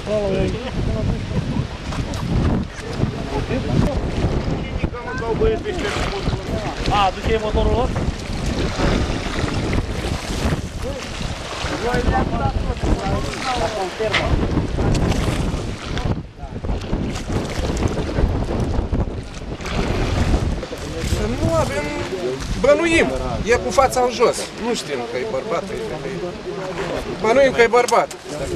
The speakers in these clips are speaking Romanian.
A, duce motorul lor? Nu avem, bănuim, e cu fața în jos, nu știm că e bărbat, bănuim că e bărbat.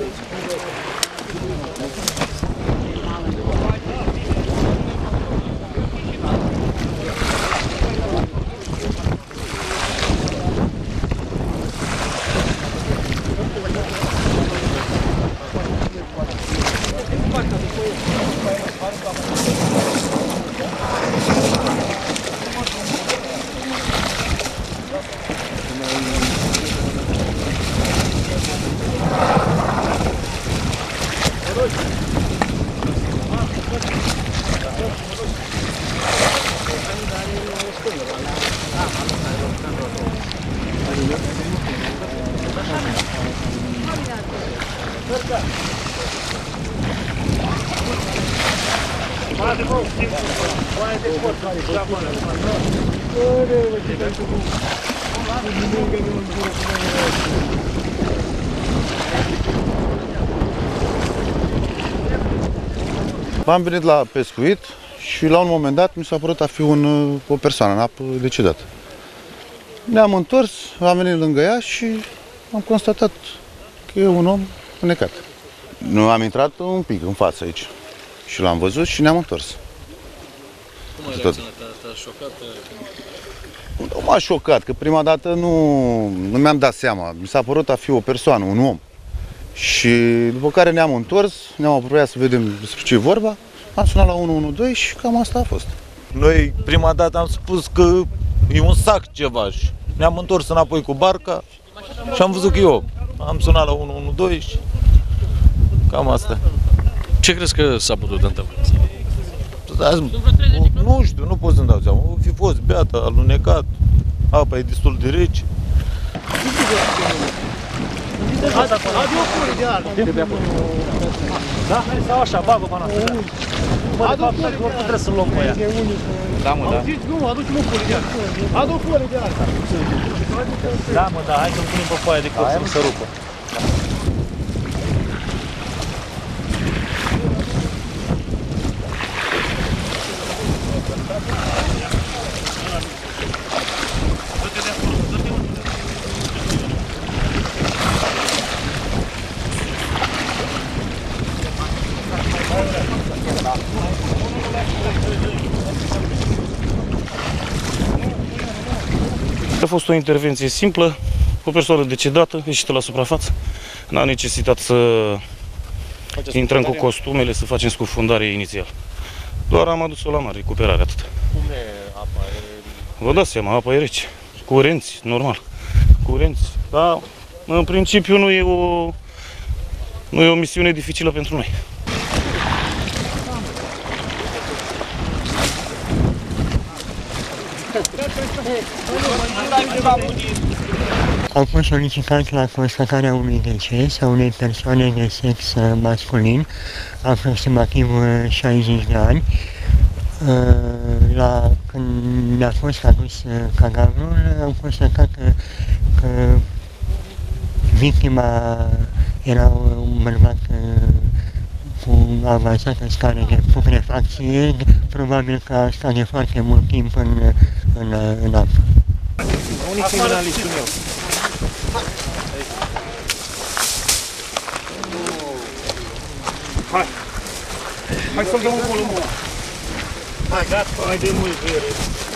Am venit la pescuit și la un moment dat mi s-a părut a fi o persoană în apă decedată. Ne-am întors, am venit lângă ea și am constatat că e un om înnecat. Nu am intrat un pic în față aici și l-am văzut și ne-am întors. Cum ai reacționat? Te-a șocat? Nu m-a șocat, că prima dată nu mi-am dat seama. Mi s-a părut a fi o persoană, un om. Și după care ne-am întors, ne-am apropiat să vedem despre ce e vorba, am sunat la 112 și cam asta a fost. Noi prima dată am spus că e un sac ceva și ne-am întors înapoi cu barca și am văzut că e om. Am sunat la 112 și cam asta. Ce crezi că s-a putut întâmpla? Nu știu, nu pot să-mi dau seama. O fi fost beată, alunecat, apa e destul de rece. Adi o folie de ară. Da? Sau așa, bagă pana asta. Bă, de fapt, nu trebuie să luăm pe ea. Da, mă, da. Auziți? Nu, aducem o folie de ară. Adu o folie de ară. Da, mă, da, hai să-l punem pe foaia de cor, să nu se rupă. A fost o intervenție simplă, o persoană decedată, ieșită la suprafață. N-a necesitat să intrăm cu costumele, să facem scufundare inițial. Doar am adus-o la mare, recuperare, atât. Cum e apa? Vă dați seama, apa e rece. Curenți, normal. Curenți, dar în principiu nu e o misiune dificilă pentru noi. Au fost solicitați la constatarea unui deces a unei persoane de sex masculin, aproximativ 60 de ani. Când mi-a fost adus cadavrul, am constatat că victima era un bărbat cu avansată stare de putrefacție, probabil că a stat de foarte mult timp în apă. Unii criminalistul meu. Hai! Hai să-l dăm un volumul. Hai, gata, mai de mult.